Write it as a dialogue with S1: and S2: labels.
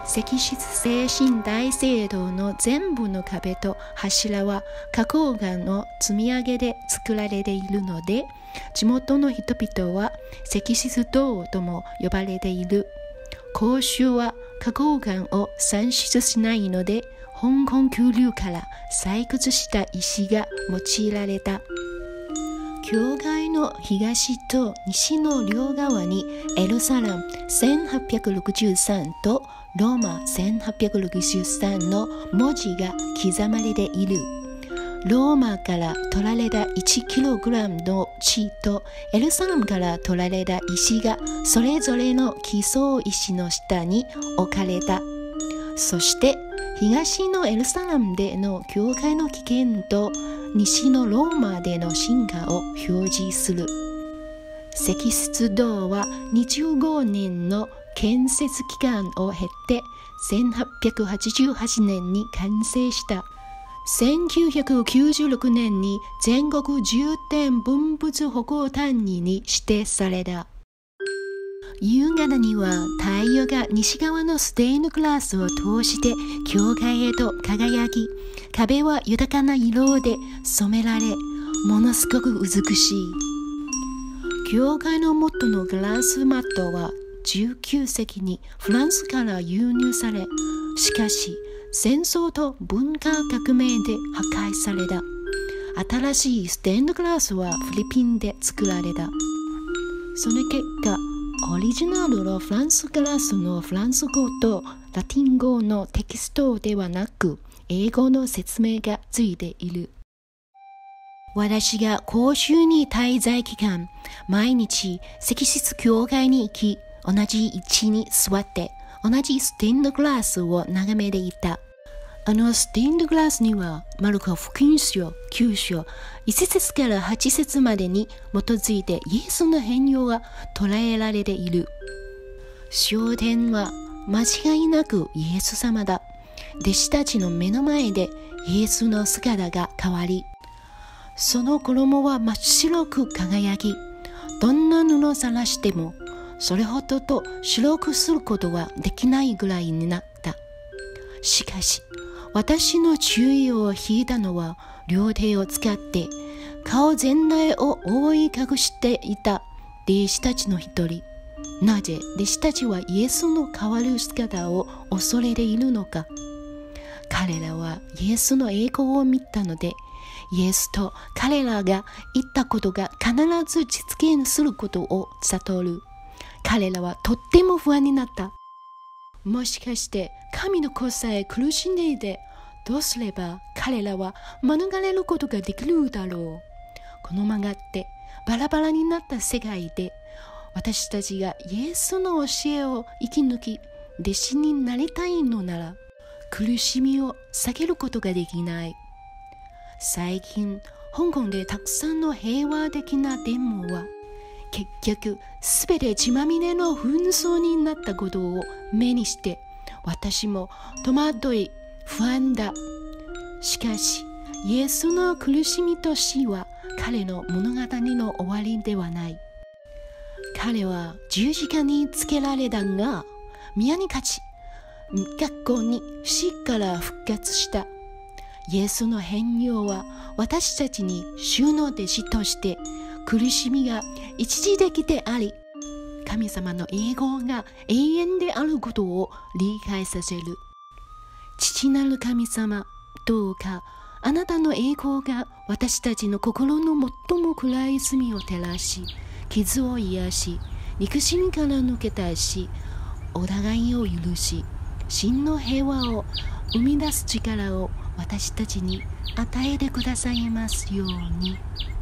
S1: 石室精神大聖堂の全部の壁と柱は花崗岩の積み上げで作られているので、地元の人々は石室洞とも呼ばれている。講習は花崗岩を産出しないので、香港急流から採掘した石が用いられた。教会の東と西の両側にエルサレム1863とローマ1863の文字が刻まれている。ローマから取られた1キログラムの地とエルサレムから取られた石がそれぞれの基礎石の下に置かれた。そして東のエルサレムでの教会の起源と西のローマでの進化を表示する。石室洞は25年の建設期間を経て1888年に完成した。1996年に全国重点文物保護単位に指定された。夕方には太陽が西側のステインドグラスを通して教会へと輝き、壁は豊かな色で染められ、ものすごく美しい。教会の元のガラスマットは19世紀にフランスから輸入され、しかし戦争と文化革命で破壊された。新しいステンドグラスはフィリピンで作られた。その結果、オリジナルのフランスガラスのフランス語とラティン語のテキストではなく、英語の説明がついている。私が講習に滞在期間、毎日石室教会に行き、同じ位置に座って同じステンドグラスを眺めていた。ステンドグラスにはマルコ福音書9章1節から8節までに基づいてイエスの変容が捉えられている。焦点は間違いなくイエス様だ。弟子たちの目の前でイエスの姿が変わり、その衣は真っ白く輝き、どんな布を晒してもそれほどと白くすることはできないぐらいになった。しかし私の注意を引いたのは、両手を使って顔全体を覆い隠していた弟子たちの一人。なぜ弟子たちはイエスの変わる姿を恐れているのか。彼らはイエスの栄光を見たので、イエスと彼らが言ったことが必ず実現することを悟る。彼らはとっても不安になった。もしかして神の子さえ苦しんでいて、どうすれば彼らは免れることができるだろう。この曲がってバラバラになった世界で、私たちがイエスの教えを生き抜き、弟子になりたいのなら、苦しみを避けることができない。最近、香港でたくさんの平和的なデモは、結局すべて血まみれの紛争になったことを目にして、私も戸惑い不安だ。しかしイエスの苦しみと死は彼の物語の終わりではない。彼は十字架につけられたが、宮に勝ち、学校に死から復活した。イエスの変容は私たちに主の弟子として苦しみが一時的であり、神様の栄光が永遠であることを理解させる。父なる神様、どうかあなたの栄光が私たちの心の最も暗い隅を照らし、傷を癒し、憎しみから抜け出し、お互いを許し、真の平和を生み出す力を私たちに与えてくださいますように。